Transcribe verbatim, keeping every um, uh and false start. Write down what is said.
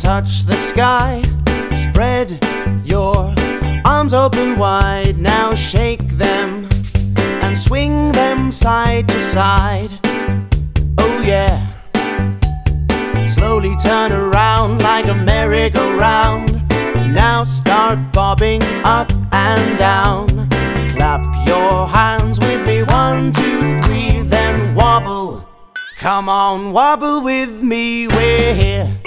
touch the sky. Spread your arms open wide. Now shake them and swing them side to side. Oh yeah. Slowly turn around like a merry-go-round. Now start bobbing up and down. Clap your hands with me, one, two, three, then wobble. Come on, wobble with me, we're here.